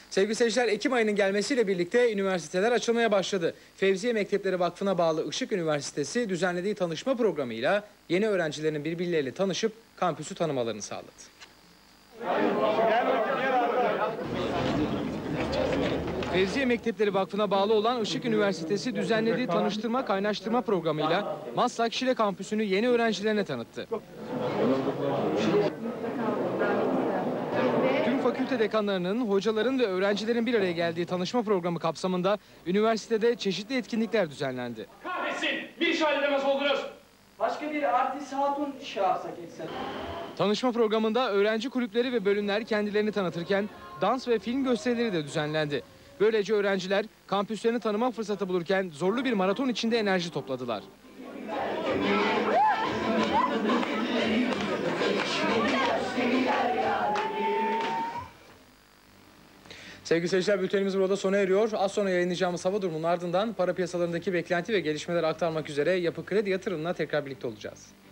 Sevgili seyirciler, Ekim ayının gelmesiyle birlikte üniversiteler açılmaya başladı. Fevziye Mektepleri Vakfı'na bağlı Işık Üniversitesi düzenlediği tanışma programıyla yeni öğrencilerin birbirleriyle tanışıp kampüsü tanımalarını sağladı. Fevziye Mektepleri Vakfı'na bağlı olan Işık Üniversitesi düzenlediği tanıştırma kaynaştırma programıyla Maslak Şile kampüsünü yeni öğrencilerine tanıttı. Tüm fakülte dekanlarının, hocaların ve öğrencilerin bir araya geldiği tanışma programı kapsamında üniversitede çeşitli etkinlikler düzenlendi. Kahretsin! Bir iş halledemez oldunuz. Başka bir artist hatun şey yapsak etsen. Tanışma programında öğrenci kulüpleri ve bölümler kendilerini tanıtırken dans ve film gösterileri de düzenlendi. Böylece öğrenciler kampüslerini tanıma fırsatı bulurken zorlu bir maraton içinde enerji topladılar. Sevgili seyirciler, bültenimiz burada sona eriyor. Az sonra yayınlayacağımız hava durumunun ardından para piyasalarındaki beklenti ve gelişmeleri aktarmak üzere Yapı Kredi Yatırım'la tekrar birlikte olacağız.